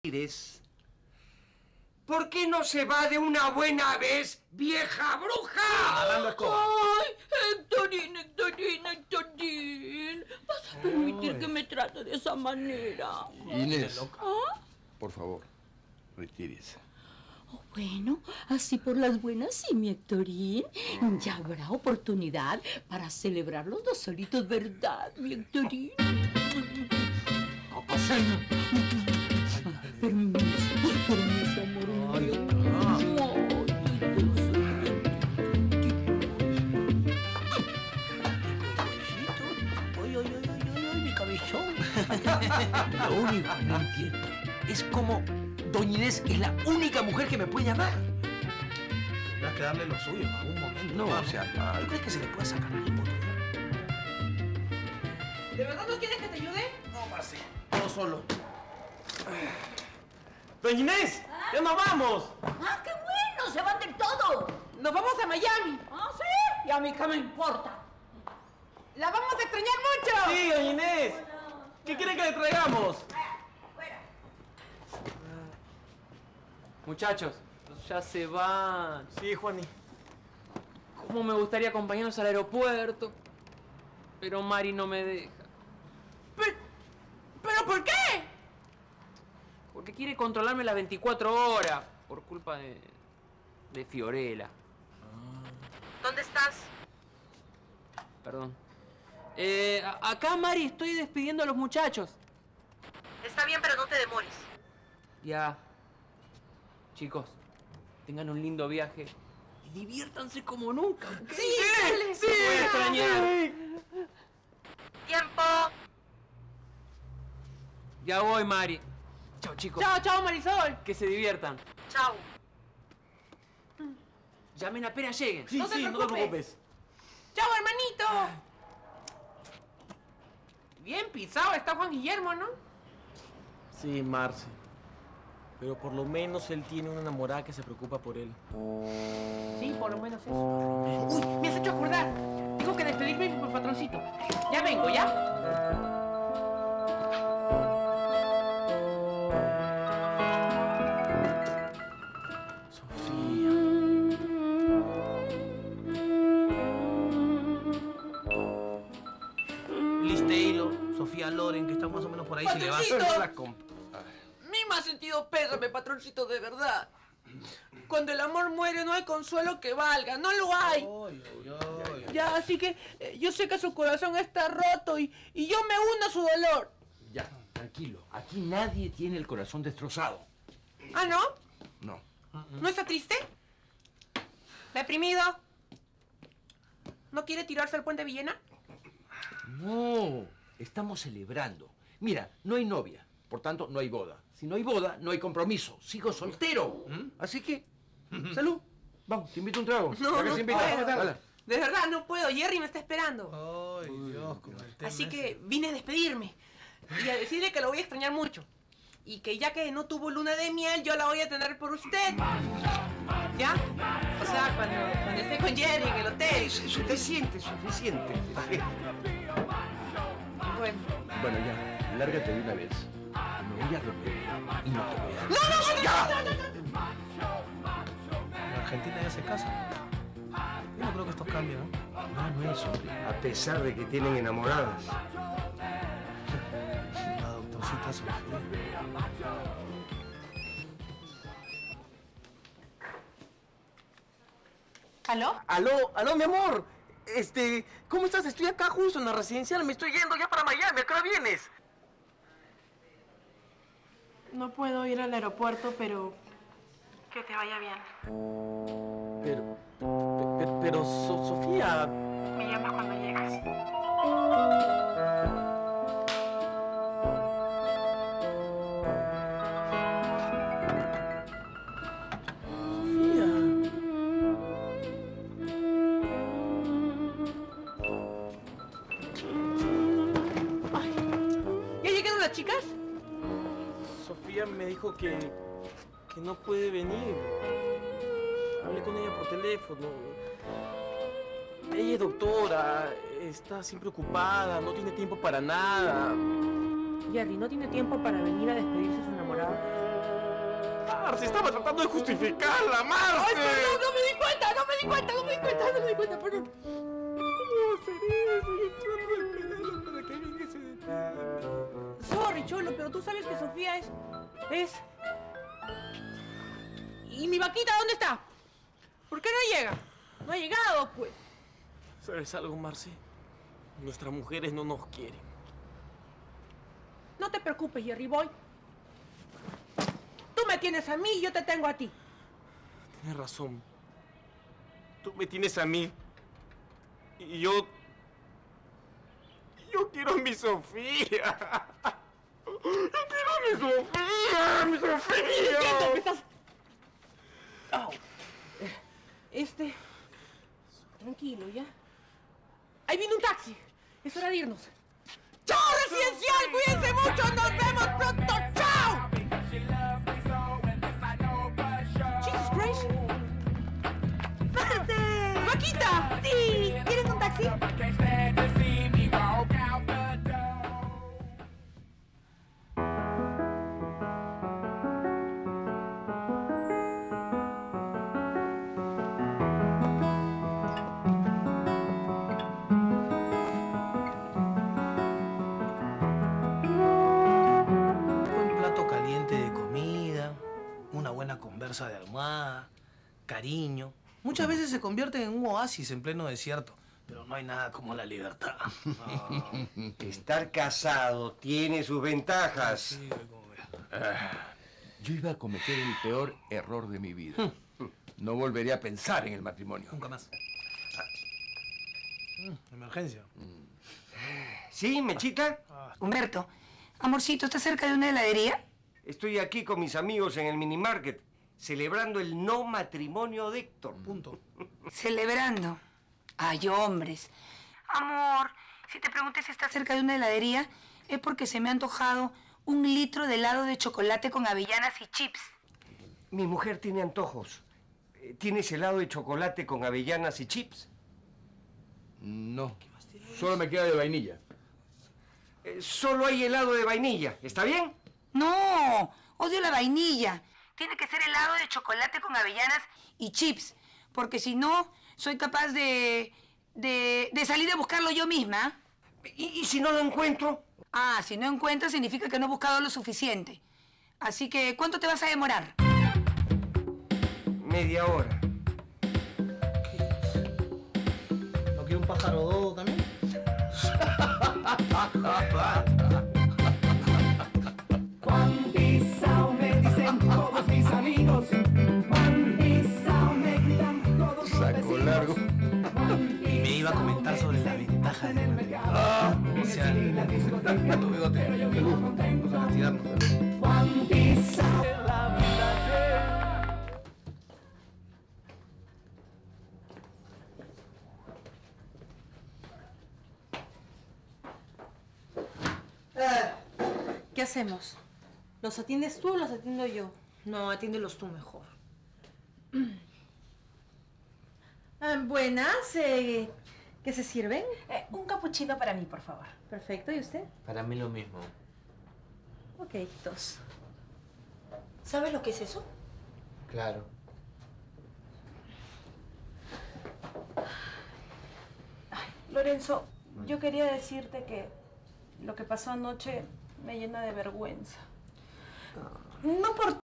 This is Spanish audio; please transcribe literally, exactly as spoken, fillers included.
Inés, ¿por qué no se va de una buena vez, vieja bruja? Hablando escoba. ¡Ay, Héctorín, Héctorín, Héctorín! ¿Vas a permitir Ay. que me trate de esa manera? Inés, ¿Ah? por favor, retírese. Oh, bueno, así por las buenas sí, mi Héctorín. Ya habrá oportunidad para celebrar los dos solitos, ¿verdad, mi Héctorín? Permiso, permiso, amor mío. Ay, ay, ay, ay, ay, mi cabezón. Lo único que no entiendo es cómo doña Inés es la única mujer que me puede llamar. Tendrás que darle lo suyo en algún momento. No, o sea, ¿tú crees que se le puede sacar el voto? ¿De verdad no quieres que te ayude? No, Marci, yo solo. ¡Doña Inés! ¿Ah? ¡Ya nos vamos! ¡Ah, qué bueno! ¡Se van del todo! ¡Nos vamos a Miami! ¿Ah, sí? ¿Y a mí qué me importa? ¡La vamos a extrañar mucho! ¡Sí, doña Inés! ¿Qué quiere que le traigamos? Fuera. Muchachos, ya se van. Sí, Juani. Cómo me gustaría acompañarlos al aeropuerto, pero Mari no me deja. ¿Pero, ¿pero por qué? Porque quiere controlarme las veinticuatro horas por culpa de, de Fiorella. ¿Dónde estás? Perdón. Eh, a- acá, Mari, estoy despidiendo a los muchachos. Está bien, pero no te demores. Ya. Chicos, tengan un lindo viaje y diviértanse como nunca. ¿Okay? Sí, dale. Sí, voy a extrañar. Tiempo. Ya voy, Mari. Chao, chicos. Chao, chao, Marisol. Que se diviertan. Chao. Llamen apenas lleguen. Sí, No te sí, no te preocupes. preocupes. Chao, hermanito. Bien pisado está Juan Guillermo, ¿no? Sí, Marci. Pero por lo menos él tiene una enamorada que se preocupa por él. Sí, por lo menos eso. Uy, me has hecho acordar. Tengo que despedirme de mi patroncito. Ya vengo, ¿ya? Sofía. Liz Taylor, Sofía Loren, que están más o menos por ahí si le vas. Patroncito. La comp- Ni me ha sentido pésame, patroncito, de verdad. Cuando el amor muere no hay consuelo que valga, no lo hay. Ay, ay, ay. Ya, así que eh, yo sé que su corazón está roto y, y yo me uno a su dolor. Ya, tranquilo. Aquí nadie tiene el corazón destrozado. ¿Ah, no? No. ¿No está triste? ¿Deprimido? ¿No quiere tirarse al puente Villena? No, estamos celebrando. Mira, no hay novia, por tanto no hay boda. Si no hay boda, no hay compromiso. Sigo soltero. Así que, salud. Vamos, te invito a un trago. No, ¿Para qué no se invita? puedo. Dale. De verdad, no puedo. Jerry me está esperando. Ay, Dios, como el tema Así ese. que vine a despedirme y a decirle que lo voy a extrañar mucho. Y que ya que no tuvo luna de miel, yo la voy a tener por usted. ¿Ya? O sea, cuando, cuando esté con Jerry en el hotel. Es suficiente, suficiente. Bueno. Bueno, ya, lárgate de una vez. Me voy a reunir y no te voy a... ¡No, no, no, ¡Ya! no, no, no, no! En Argentina ya se casa. Yo no creo que esto cambie, ¿no? No, no es, hombre. A pesar de que tienen enamoradas. La doctorcita Sofía. ¿Aló? Aló, aló, mi amor. Este, ¿cómo estás? Estoy acá justo en la residencial. Me estoy yendo ya para Miami. ¿A qué hora vienes? No puedo ir al aeropuerto, pero que te vaya bien. Pero, pero, pero So- Sofía... Me llamas cuando llegas. Sofía... ¿Ya llegaron las chicas? Sofía me dijo que, que no puede venir. Hablé con ella por teléfono. Ella es doctora, está siempre ocupada, no tiene tiempo para nada. Jerry no tiene tiempo para venir a despedirse de su enamorada. Marce, estaba tratando de justificarla, Marce. ¡Ay, perdón! ¡No me di cuenta! ¡No me di cuenta! ¡No me di cuenta! ¡No me di cuenta! ¡Perdón! ¿Cómo hacer eso? Yo trato de esperarla para que venga ese... Sorry, Cholo, pero tú sabes que Sofía es... es... ¿Y mi vaquita dónde está? ¿Por qué no llega? No ha llegado, pues. ¿Sabes algo, Marce? Nuestras mujeres no nos quieren. No te preocupes, Jerry Boy. Tú me tienes a mí y yo te tengo a ti. Tienes razón. Tú me tienes a mí. Y yo... Yo quiero a mi Sofía. Yo quiero a mi Sofía, mi Sofía. Siento que estás... Au. Este... Tranquilo, ¿ya? Ahí viene un taxi. Es hora de irnos. ¡Chao, Residencial! ¡Cuídense mucho! ¡Nos vemos pronto! ¡Chao! Jesus Christ. ¡Marce! ¡Vaquita! ¡Sí! ¿Quieren un taxi? Conversa de almohada, cariño. Muchas veces se convierte en un oasis en pleno desierto, pero no hay nada como la libertad. Oh. Estar casado tiene sus ventajas. Sí, como vea. Ah, yo iba a cometer el peor error de mi vida. No volvería a pensar en el matrimonio. Nunca más. Ah. Mm, emergencia. ¿Sí, Mechita? Ah. Humberto, amorcito, ¿estás cerca de una heladería? Estoy aquí con mis amigos en el minimarket, celebrando el no matrimonio de Héctor. Punto. Celebrando. Ay, hombres. Amor, si te pregunté si estás cerca de una heladería, es porque se me ha antojado un litro de helado de chocolate con avellanas y chips. Mi mujer tiene antojos. ¿Tienes helado de chocolate con avellanas y chips? No, solo me queda de vainilla. Eh, solo hay helado de vainilla, ¿está bien? No, odio la vainilla. Tiene que ser helado de chocolate con avellanas y chips, porque si no, soy capaz de, de, de salir a buscarlo yo misma. ¿Y, ¿Y si no lo encuentro? Ah, si no encuentras significa que no he buscado lo suficiente. Así que, ¿cuánto te vas a demorar? Media hora. ¿No quiere un pájaro dodo también? Juan Pisao me dicen todos mis amigos. Juan Pisao me gritan todos los Saco vecinos. largo. Me iba a comentar sobre la ventaja de ah, o sea, tu bigote. Qué lujo. Vamos a retirarnos. Juan Pisao. ¿Qué hacemos? ¿Los atiendes tú o los atiendo yo? No, atiéndelos tú mejor. Ah, buenas, eh, ¿qué se sirven? Eh, un capuchino para mí, por favor. Perfecto, ¿y usted? Para mí lo mismo. Ok, dos. ¿Sabes lo que es eso? Claro. Ay, Lorenzo, yo quería decirte que lo que pasó anoche me llena de vergüenza. No por